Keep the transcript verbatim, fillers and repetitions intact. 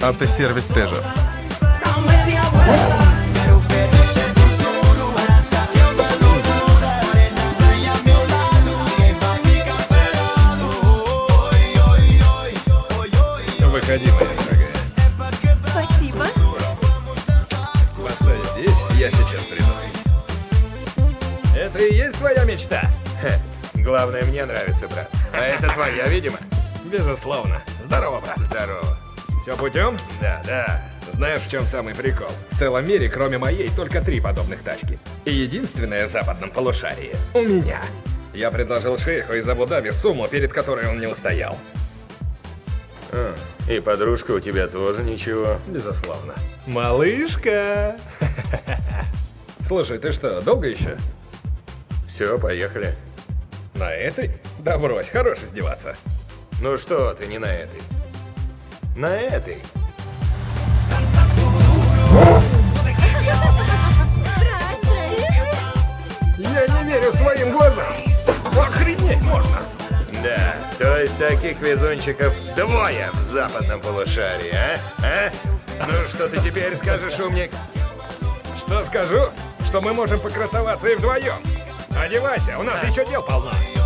Автосервис Тежер. Выходи, моя дорогая. Спасибо. Постой здесь, я сейчас приду. Это и есть твоя мечта? Хе, главное, мне нравится, брат. А это твоя, видимо? Безусловно. Здорово, брат. Здорово. Все путем? Да, да. Знаешь, в чем самый прикол? В целом мире, кроме моей, только три подобных тачки. И единственная в западном полушарии у меня. Я предложил шейху из Абу-Даби сумму, перед которой он не устоял. А, и подружка у тебя тоже ничего. Безусловно. Малышка! Слушай, ты что, долго еще? Все, поехали. На этой? Да брось, хорош издеваться. Ну что ты, не на этой. На этой. Я не верю своим глазам. Охренеть можно. Да, то есть таких везунчиков двое в западном полушарии, а? А? Ну что ты теперь скажешь, умник? Что скажу? Что мы можем покрасоваться и вдвоем. Одевайся, у нас еще дел полно.